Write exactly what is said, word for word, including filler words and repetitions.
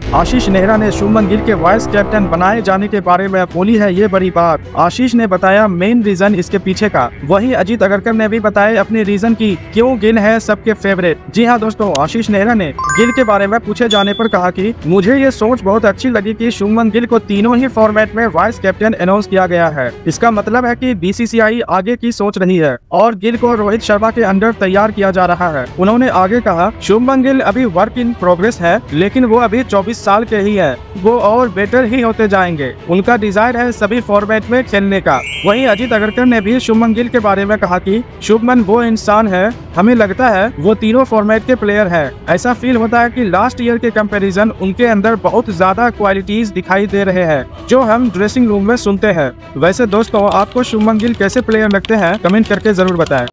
आशीष नेहरा ने शुभमन गिल के vice captain बनाए जाने के बारे में बोली है ये बड़ी बात। आशीष ने बताया मेन रीजन इसके पीछे का। वहीं अजीत अगरकर ने भी बताया अपने रीजन की क्यों गिल है सबके फेवरेट। जी हाँ दोस्तों, आशीष नेहरा ने गिल के बारे में पूछे जाने पर कहा कि मुझे ये सोच बहुत अच्छी लगी कि शुभमन गिल को तीनों ही फॉर्मेट में वाइस कैप्टन अनाउंस किया गया है। इसका मतलब है कि बीसीसीआई आगे की सोच रही है और गिल को रोहित शर्मा के अंडर तैयार किया जा रहा है। उन्होंने आगे कहा, शुभमन गिल अभी वर्क इन प्रोग्रेस है, लेकिन वो अभी चौबीस साल के ही है, वो और बेटर ही होते जाएंगे। उनका डिजायर है सभी फॉर्मेट में खेलने का। वहीं अजीत अगरकर ने भी शुभमन गिल के बारे में कहा कि शुभमन वो इंसान है, हमें लगता है वो तीनों फॉर्मेट के प्लेयर है। ऐसा फील होता है कि लास्ट ईयर के कंपैरिजन उनके अंदर बहुत ज्यादा क्वालिटीज दिखाई दे रहे हैं जो हम ड्रेसिंग रूम में सुनते हैं। वैसे दोस्तों, आपको शुभमन गिल कैसे प्लेयर लगते हैं कमेंट करके जरूर बताएं।